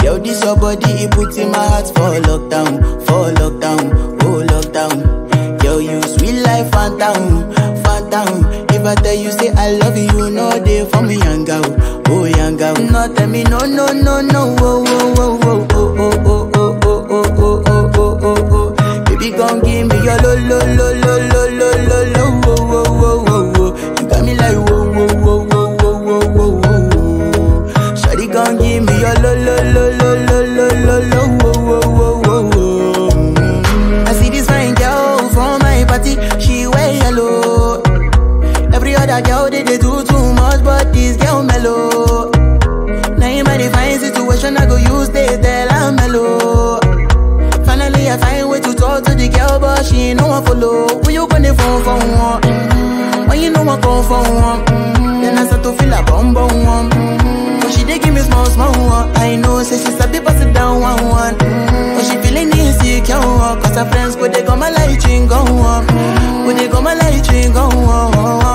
Yo, this your body, it puts in my heart for lockdown, oh lockdown. Yo, you sweet life, phantom, phantom. If I tell you say I love you, you know they for me, young girl, oh young girl. No, tell me no, no, no, no, oh, oh, oh, oh, oh, oh, oh, oh, oh, oh, oh, oh, oh, oh. Baby, come give me your lo, lo, lo, lo, lo, lo, lo, lo, oh, oh, oh, oh, oh. You got me like whoa, whoa, whoa, whoa, whoa, whoa, whoa, whoa. Shawty, come give me your lo, lo, lo, lo, lo, lo, lo, lo, oh, oh, oh, oh, oh. I see this fine girl from my party, she wear yellow. Every other girl they do too much, but this girl mellow. Now in my fine situation, I go use they tell I'm mellow. Finally I find way to talk to the girl, but she ain't no one follow. Who you gonna phone for one? When you know I come for one, then I start to feel a bum bum one. But she dey give me small small one. I know say she's a bit pass it down one one. But she feeling insecure, cause her friends go they go my light ring go on. Go they go my light ring go on.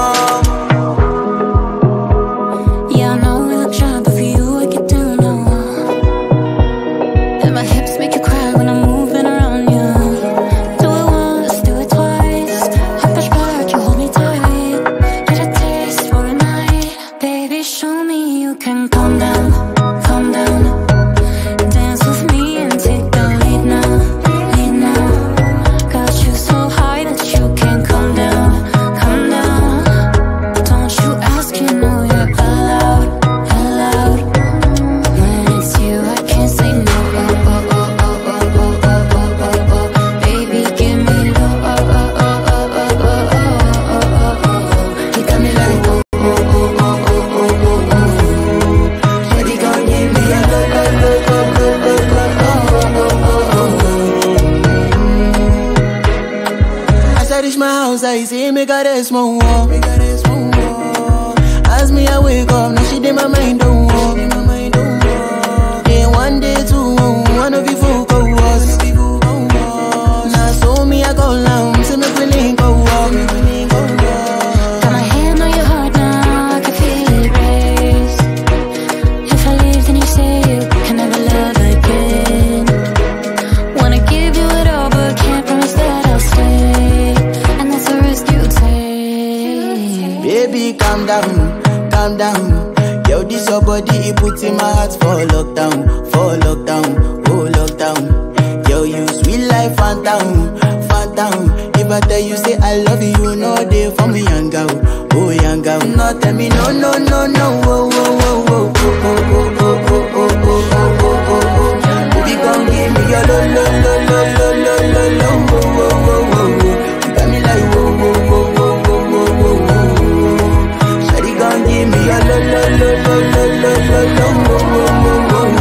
Yeah, I know we look shy, but for you I get down low. And my hips make you cry when I'm moving around you. Do it once, do it twice. I push back, you hold me tight. Get a taste for a night. Baby, show me you can calm down, calm down. Dance with me and take the lead now, lead now. Got you so high that you can't calm down, calm down. Don't you ask, you know you're allowed, allowed. When it's you, I can't say no. Oh, oh, oh, oh, oh, oh, oh, oh, oh, oh. Baby, give me low. Oh, oh, oh, oh, oh, oh, oh, oh, oh, oh. You got me like oh, oh, oh, oh, oh, oh, oh, oh. Shawty gon' give me a low, low, low, low, low, low, low, oh, oh, oh, oh. As I reach my house, I see me got a small wall. As me I wake up, now she did my mind don't walk. Day one, day two, one of you folk go was. Now so me I go down, see me feeling go walk. Got my hand on your heart now, I can feel it race. If I leave, then you say you can never love again. Wanna give you it all, but can't promise that I'll stay. And that's a risk you take. Baby, calm down, calm down. Yo, this your body, it puts in my heart for lockdown, oh lockdown. Yo, you sweet life, phantom, phantom. If I tell you say I love you, you know they for me, young girl, oh young girl. No, tell me no, no, no, no, oh, oh, oh, oh, oh, oh, oh, oh, oh, oh, oh, oh, oh, oh. Baby, come give me your lo, lo, lo, lo, lo, lo, lo, lo, oh, oh, oh, oh, oh. You got me like whoa, whoa, whoa, whoa, whoa, whoa, whoa, whoa. Shawty gon' give me your lo, lo, lo, lo, lo, lo, lo, lo, oh, oh, oh, oh, oh.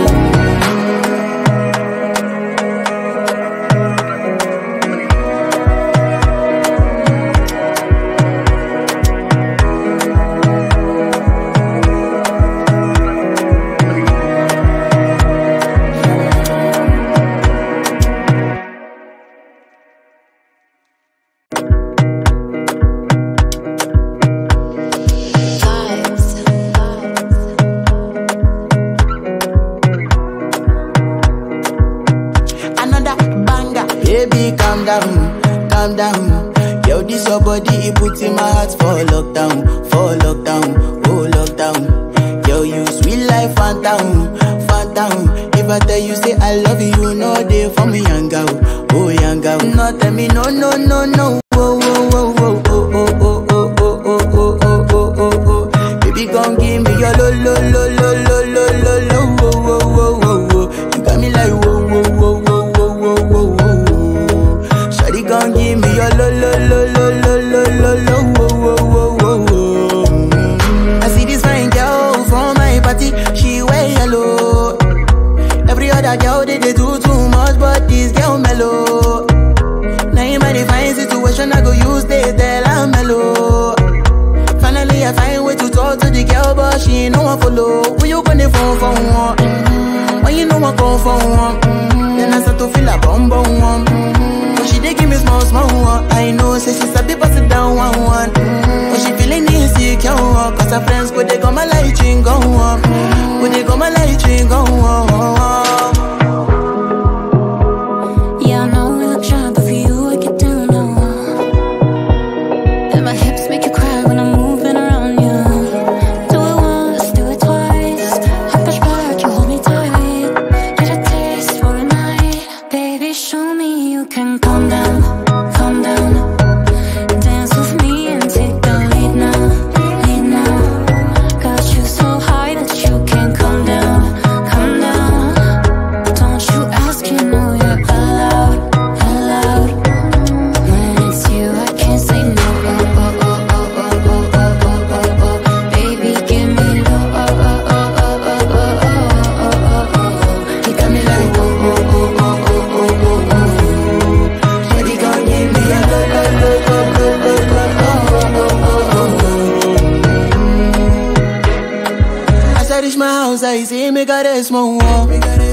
Baby, calm down, calm down. Yo, this your body, it puts in my heart for lockdown, oh lockdown. Yo, you sweet life, phantom, phantom. If I tell you say I love you, you know they for me, young girl, oh young girl. No, tell me no, no, no, no, oh, oh, oh, oh, oh, oh, oh, oh, oh, oh, oh, oh, oh, oh, oh. Baby, come give me your lo, lo, lo, lo, lo, lo, lo, lo, oh, oh, oh, oh, oh. You got me like whoa, whoa, whoa, whoa, whoa, whoa, whoa, whoa. Shawty gon' give me your lo, lo, lo, lo, lo, lo, lo, lo, oh, oh, oh, oh, oh. I see this fine girl from my party, she wear yellow. Every other girl they do too much, but this girl mellow. Now in my fine situation, I go use they tell I'm mellow. Finally I find way to talk to the girl, but she ain't no one follow. Who you gonna phone for one? When you know I come for one, then I start to feel a bum bum one. But she dey give me small small one. I know say she's a bit pass it down one one. But she feeling insecure, cause her friends go they go my light ring go on. When they come, my light ring go on. Yeah, I know we look shy, but for you I get down low. And my hips make you cry when I'm moving around you. Do it once, do it twice. I push back, you hold me tight. Get a taste for a night. Baby, show me you can calm down, calm down. Dance with me and take the lead now, lead now. Got you so high that you can't come down, come down. Don't you ask, you know you're allowed, allowed. When it's you, I can't say no. Oh, oh, oh, oh, oh, oh, oh, oh, oh, oh. Baby, give me low. Oh, oh, oh, oh, oh, oh, oh, oh, oh, oh. You got me like oh, oh, oh, oh, oh, oh, oh, oh. Shawty gon' give me a low, low, low, low, low, low, low, oh, oh, oh, oh. As I reach my house, I see me got a small wall.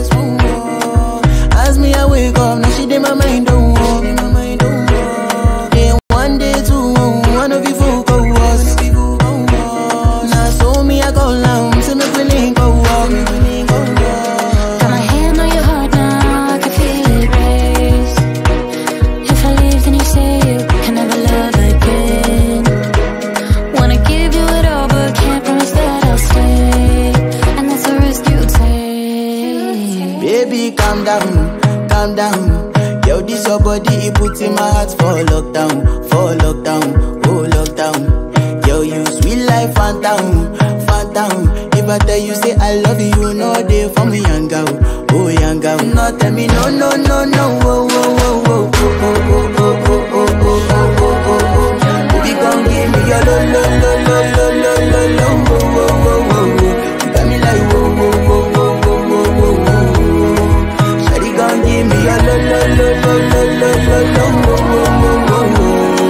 As me, I wake up, now she did my mind don't walk. Then one day, two, one of you folk go was. Now so me, I go down, so me willing go walk. Got my hand on your heart now, I can feel it race. If I leave, then you say you can never love again. Wanna give you it all, but can't promise that I'll stay. And that's a risk you take. Baby, calm down, calm down. Yo, this your body, it puts in my heart for lockdown, oh lockdown. Yo, you sweet life, phantom, phantom. If I tell you say I love you, you know they for me, young girl, oh young girl. No, tell me no, no, no, no, oh, oh, oh, oh, oh, oh, oh, oh, oh, oh, oh, oh, oh, oh. Baby, come give me your lo, lo, lo, lo, lo, lo, lo, lo, oh, oh, oh, oh, oh. You got me like whoa, whoa, whoa, whoa, whoa, whoa, whoa, whoa. Shawty gon' give me your lo, lo, lo, lo, lo, lo, lo, lo, oh, oh, oh, oh, oh.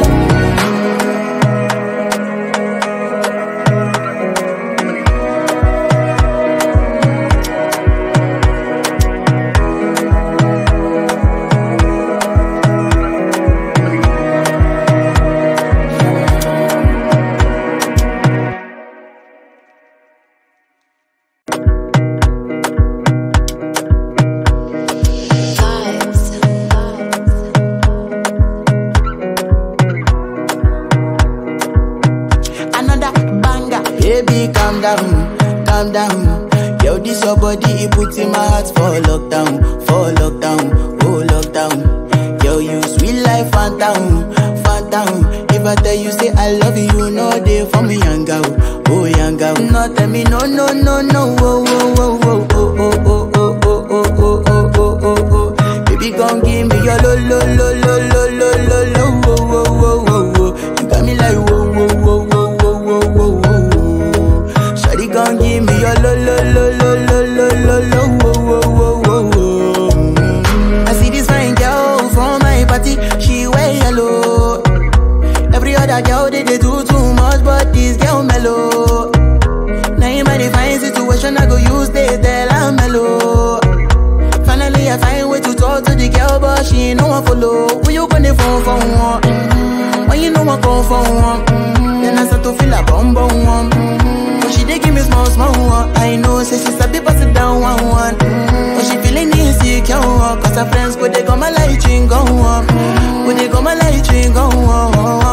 Another banger. Baby, calm down, calm down. Yo, this your body, it puts in my heart for lockdown, oh lockdown. Yo, you sweet life, phantom, phantom. If I tell you say I love you, you know they for me, young girl, oh young girl. No, tell me no, no, no, no, oh, oh, oh, oh, oh, oh, oh, oh, oh, oh, oh, oh, oh, oh, oh. Baby, gon' give me your lo, lo, lo, lo, lo, lo, lo, lo, oh, oh, oh, oh, oh. You got me like whoa, whoa, whoa, whoa, whoa, whoa, whoa, whoa. Shawty gon' give me your lo, lo, lo, lo, lo, lo, lo, lo, oh, oh, oh, oh, oh. I see this fine girl from my party, she wear yellow. Every other girl they do too much, but this girl mellow. Now in my divine situation, I go use they tell I'm mellow. Finally, I find way to talk to the girl, but she ain't no one follow. Who you gonna phone for one? When you know I come for one, then I start to feel a bum bum one. But she dey give me small small one. I know, say she's a bit pass it down one. But she feeling insecure, cause her friends go they come my light ring go on. Go they come my light ring go on.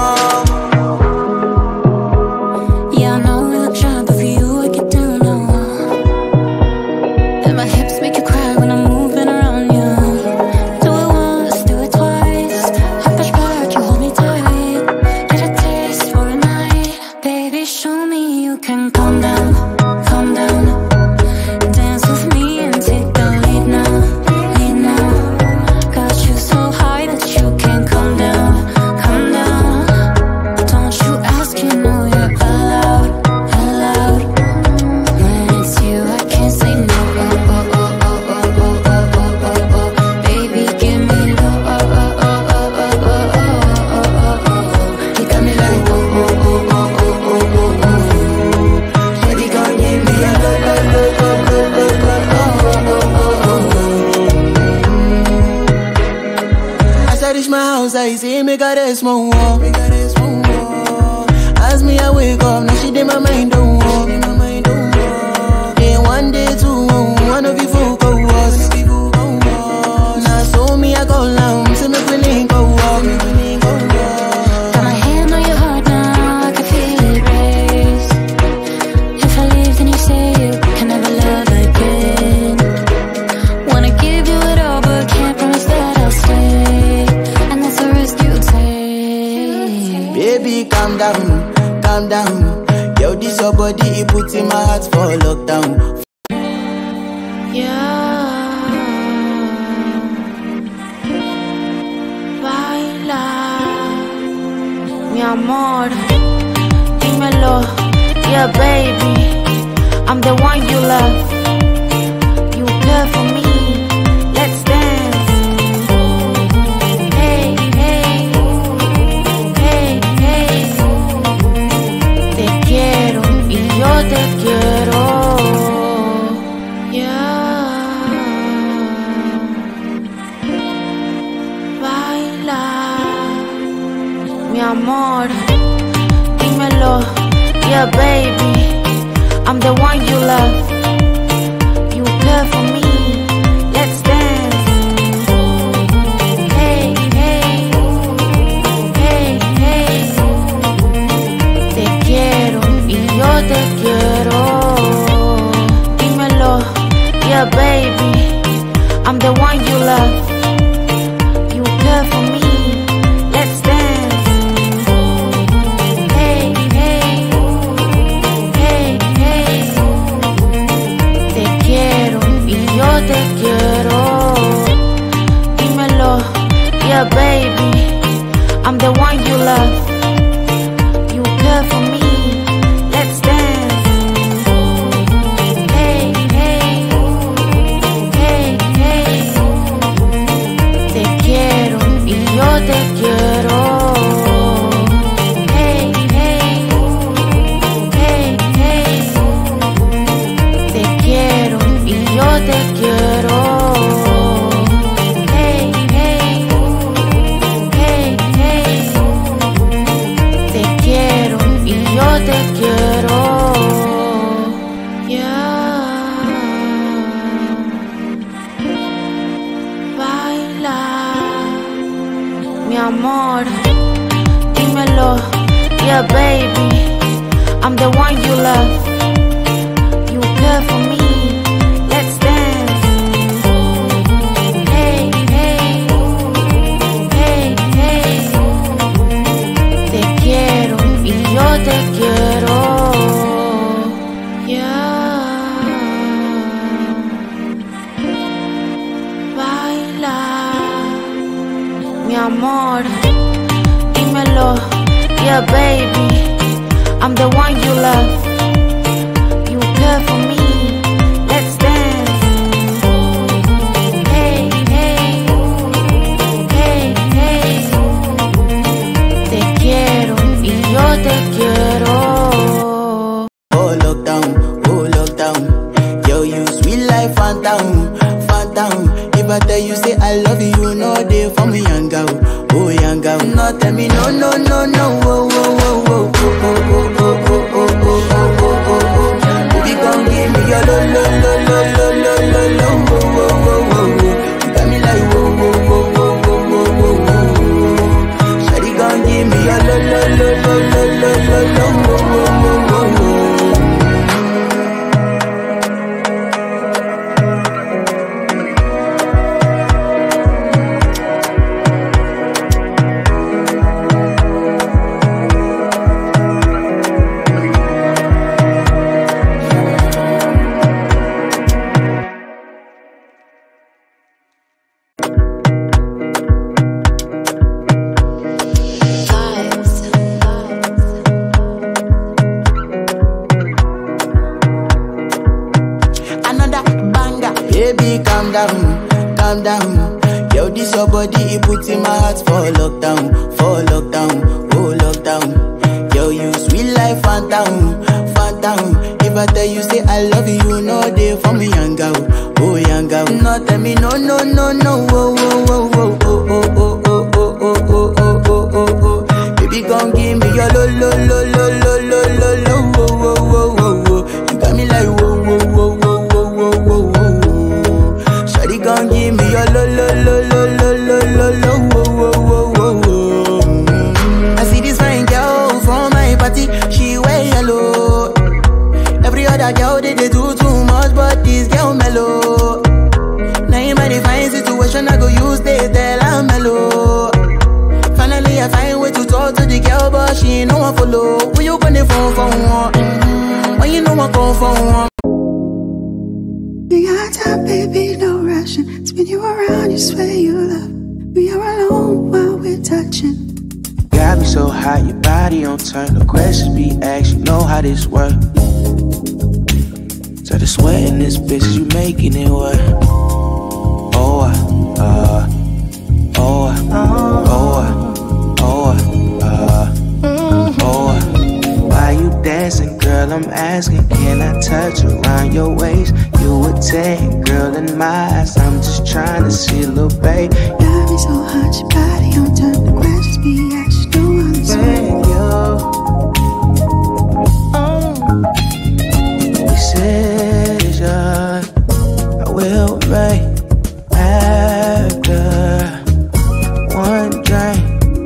Yeah, I know we look shy, but for you I get down low. And my hips make you cry when I'm moving around you. Do it once, do it twice. I push back, you hold me tight. Get a taste for a night. Baby, show me you can calm down, calm down. Dance with me and take the lead now, lead now. Got you so high that you can't come down, come down. Don't you ask, you know you're allowed, allowed. When it's you, I can't say no. Oh, oh, oh, oh, oh, oh, oh, oh, oh, oh. Baby, give me low. Oh, oh, oh, oh, oh, oh, oh, oh, oh, oh. You got me like oh, oh, oh, oh, oh, oh, oh, oh. Shawty gon' give me a low, low, low, low, low, low, low, oh, oh, oh, oh, oh. As I reach my house, I see me got a small wall. As me, I wake up, now she did my mind don't walk. Then one day, calm down. Yo, this your body, it puts in my heart for lockdown. Yeah, baila, mi amor, dímelo, yeah baby, I'm the one you love, you care for me, let's dance, hey, hey, hey, hey, te quiero y yo te quiero, yeah. Mi amor, dímelo, yeah baby, I'm the one you love, you care for me, let's dance, hey, hey, hey, hey, te quiero y yo te quiero, dímelo, yeah baby, I'm the one you love, you care for me, let's dance. Te quiero, dímelo, yeah baby, I'm the one you love, you care for me, let's dance, hey, hey, hey, hey, te quiero y yo te quiero, hey, hey, hey, hey, te quiero y yo te quiero, hey, hey, hey, hey, te quiero y yo te quiero, yeah, baila, mi amor, dímelo, yeah baby, I'm the one you love, you care for me. Yo te quiero, yeah, baila, mi amor, dímelo, yeah baby, I'm the one you love, you care for me, let's dance, hey, hey, hey, hey, te quiero y yo te quiero. Oh lockdown, yo you sweet life, phantom, phantom. If I tell you say I love you, you know they for me young girl, oh young girl. No tell me no, no, no, no, oh, oh, oh, oh, oh, oh, oh, oh, oh, oh, oh, oh, oh. Baby come give me your lo, lo, lo, lo, lo, lo, lo, lo, oh, oh, oh, oh, oh. You got me like whoa, whoa, whoa, whoa, whoa, whoa, whoa, whoa. Shawty come give me your lo, lo, lo, lo, lo, lo, lo, lo, oh, oh, oh, oh, oh. Calm down. Yo, this your body, it puts in my heart for lockdown, oh lockdown. Yo, you sweet life, phantom, phantom. If I tell you say I love you, you know they for me young girl, oh young girl. No tell me no, no, no, no, oh, oh, oh, oh, oh, oh, oh, oh, oh, oh, oh, oh, oh, oh. Baby, come give me your lo, lo, lo, lo, lo, lo, lo, lo, oh, oh, oh, oh, oh. You got me like whoa, whoa, whoa, whoa, whoa, whoa, whoa, whoa. Shawty, come give me your lo, lo, lo, lo, lo, lo, lo, lo, oh, oh, oh, oh. I see this fine girl from my party, she wear yellow. Every other girl they do too much, but this girl mellow. Now in my divine situation, I go use they tell I'm mellow. Finally I find way to talk to the girl, but she ain't no one follow. Who you gonna for one. We got time, baby, no rushing. Spin you around, you swear you love. We are alone while we're touching. Got me so hot, your body on turn. No questions be asked, you know how this work. So the sweat in this bitch, you making it work. Oh, why you dancing, girl? I'm asking, can I touch around your waist? You a 10, girl, in my eyes. I'm just trying to see a little babe. Got me so hot, your body on turn. The questions be asked, you know how this work. Decision I will make after one drink.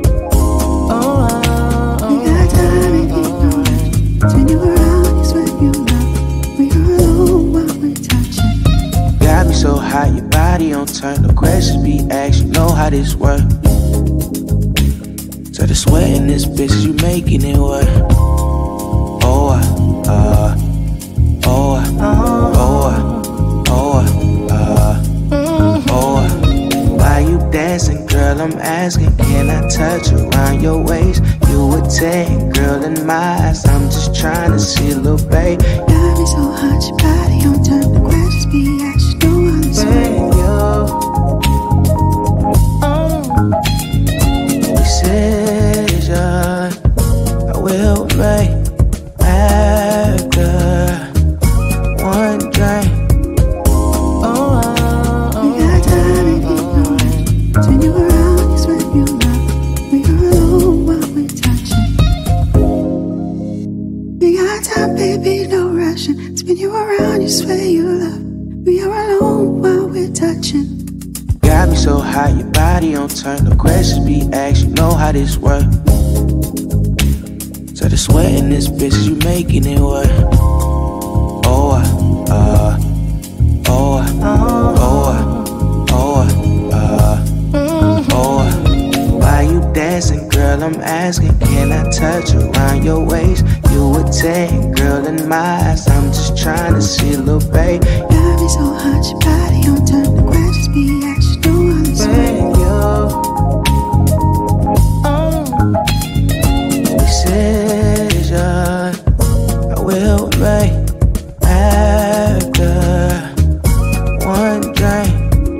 We got time, baby, no rush. Spin you around, you swear you love. We are alone while we're touching. Got me so hot, your body on turn. No questions be asked, you know how this work. So the sweat in this bitch, you making it work. Why you dancing, girl? I'm asking, can I touch around your waist? You a 10, girl, in my eyes. I'm just trying to see a little babe. Got me so hot, your body on turn. The questions be asked, you know how this work. Decision I will make after one drink. We got time, baby, no rush. Spin you around, you swear you love. We are alone while we're touching. We got time, baby, no rushing. Spin you around, you swear you love. We are alone while we're touching. Got me so hot, your body on turn. No questions be asked, you know how this work. So the sweat in this bitch, you making it work. Why you dancing, girl? I'm asking, can I touch around your waist? You a 10, girl, in my eyes. I'm just trying to see a little babe. Got me so hot, your body on turn. The questions be asked, you know how this work. Decision I will make after one drink.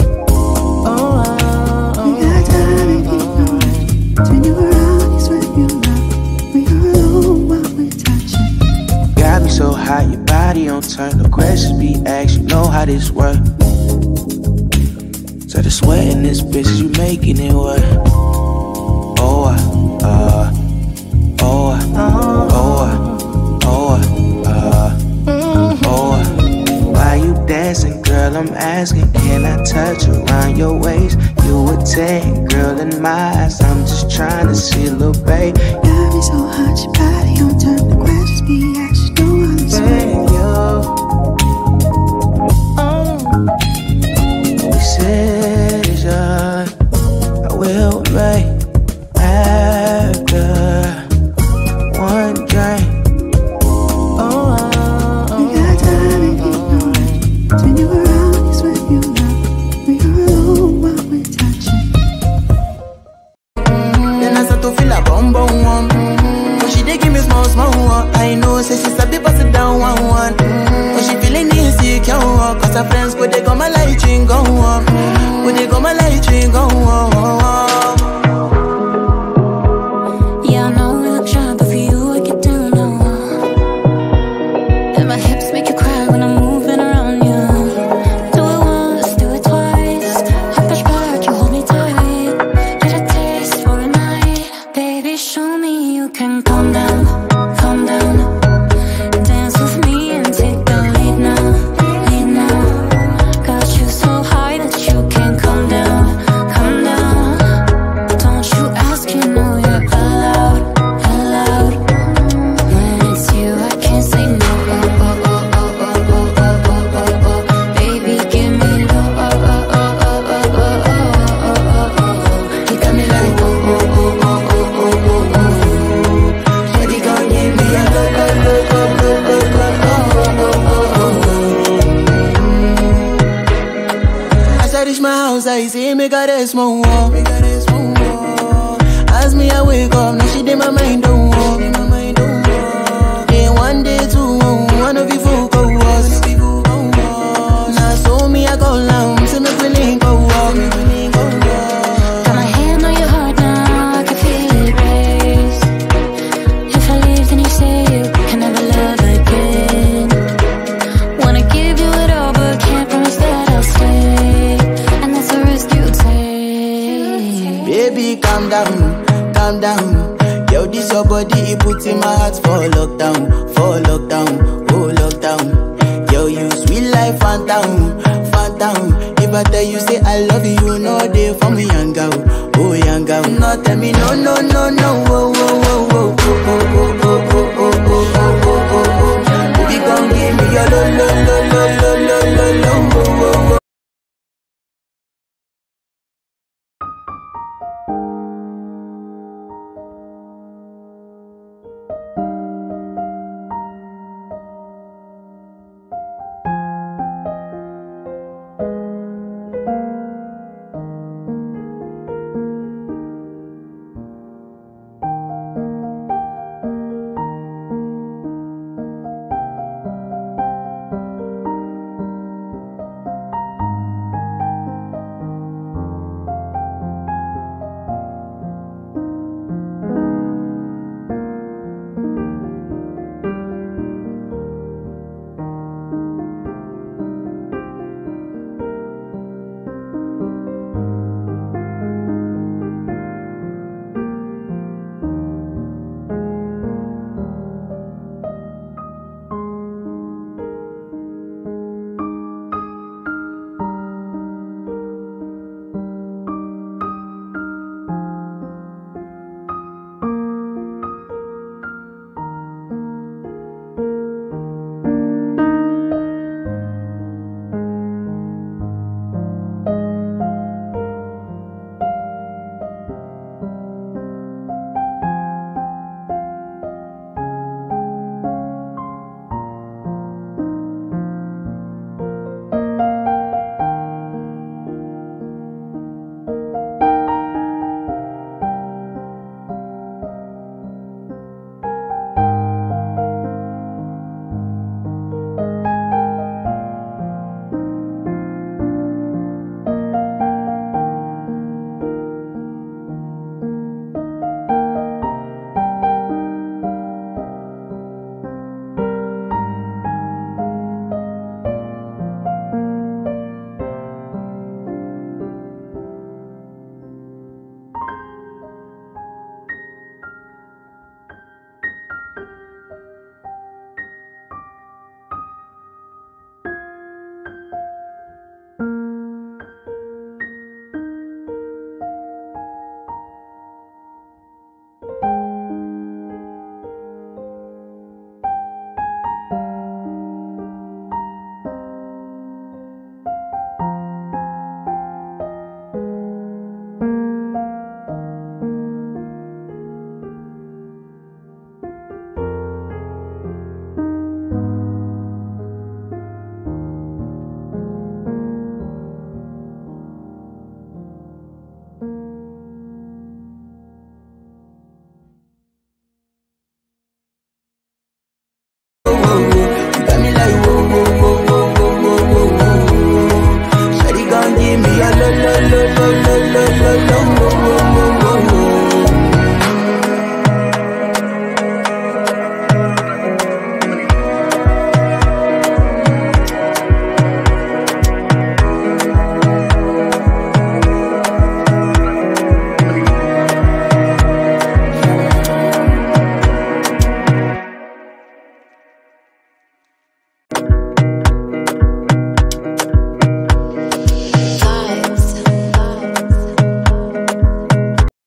We got time, baby, no rush. Spin you around, you swear you love. We are alone while we're touching. Got me so hot, your body on turn. No questions be asked, you know how this work. So the sweat in this bitch, you making it work. Why you dancing, girl? I'm asking, can I touch around your waist? You a 10, girl, in my eyes. I'm just trying to see a little babe. Got me so hot, your body on turn. The questions be asked, you know how this work. Decision I will make after one drink. We got time, baby, no rush. Spin you around, you swear you love. We are alone while we're touching. Then I start to feel a bum bum one. But she dey give me small small one. I know, say she sabi pass it down one one. But she feeling insecure, cause her friends go they come a light ring go on. Go they come a light ring go on. Yeah, I know we look shy, but for you I get down low. And my hips make you cry when I'm moving around you. Do it once, do it twice. I push back, you hold me tight. Get a taste for a night. Baby, show me you can calm down, calm down. Dance with me and take the lead now, lead now. Got you so high that you can't come down, come I reach my house, I see me got a small wall. As me I wake up, now she did my mind don't walk. Then one day two, one of you folk go was. Now so me I go long, see me willing go walk. Got my hand on your heart now, I can feel it race. If I leave, then you say you can never love again. Wanna give you it all, but can't promise that I'll stay. And that's the risk you take. Baby, calm down, calm down. Yo, this your body, it puts in my heart for lockdown, oh lockdown. Yo, you sweet life, phantom, phantom. If I tell you say I love you, you know they for me young girl, oh young girl. No tell me no, no, no, no, oh, oh, oh, oh.